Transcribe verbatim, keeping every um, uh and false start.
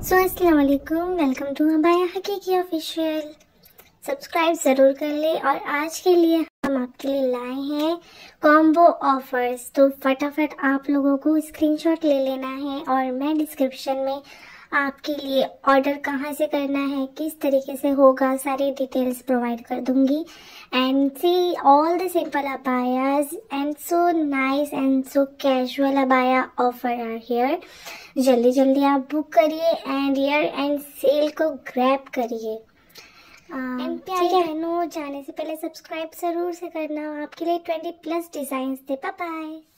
सो अस्सलाम वालेकुम, welcome to अबाया हकीकी ऑफिशियल। सब्सक्राइब ज़रूर कर ले। और आज के लिए हम आपके लिए लाए हैं कॉम्बो ऑफर्स। तो फटाफट आप लोगों को स्क्रीनशॉट ले लेना है और मैं डिस्क्रिप्शन में आपके लिए ऑर्डर कहाँ से करना है, किस तरीके से होगा, सारी डिटेल्स प्रोवाइड कर दूंगी। And see all the simple abayas and so nice and so casual abaya offer are here. जल्दी जल्दी आप बुक करिए एंड ईयर एंड सेल को ग्रैब करिए। एंड प्यारे बहनों, जाने से पहले सब्सक्राइब जरूर से करना। आपके लिए ट्वेंटी प्लस डिजाइन थे। Bye bye.